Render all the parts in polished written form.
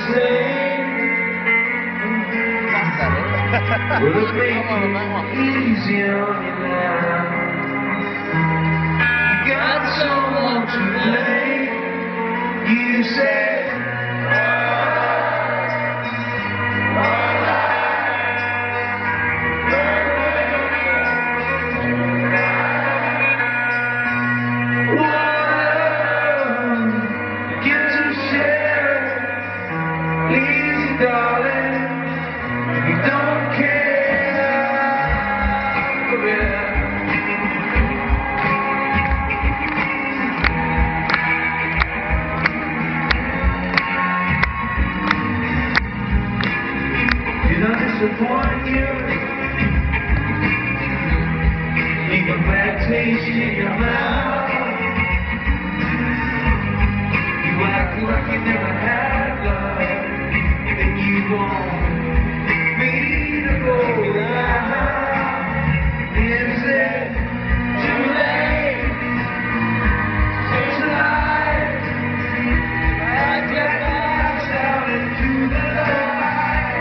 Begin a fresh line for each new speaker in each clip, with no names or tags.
Will it make it easy on you now? You got someone to blame. You say, get to share, easy darling, you don't care. Did I disappoint you? Leave a bad taste in your mouth. You act like you never had love, and you want me to go out. Is it too late? Tonight, I get lost out into the light.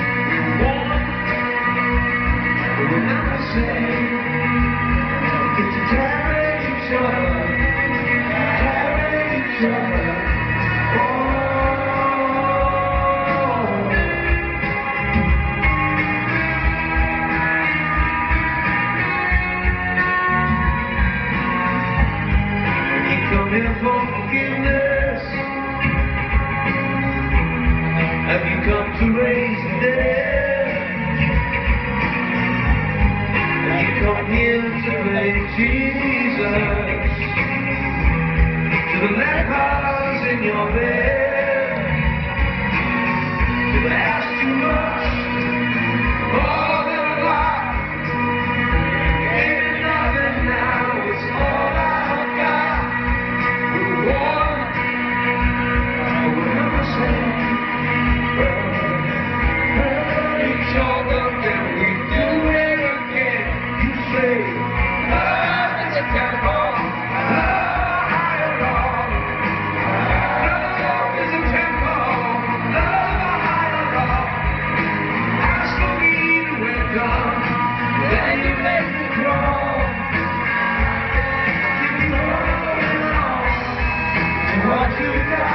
We'll never say, get to carry each other, carry each other. Come here for forgiveness. Have you come to raise the dead? Have you come here to raise Jesus to the lepers in your bed? Did I ask too much? More than a lot. Ain't nothing now, it's all I've got. What you got?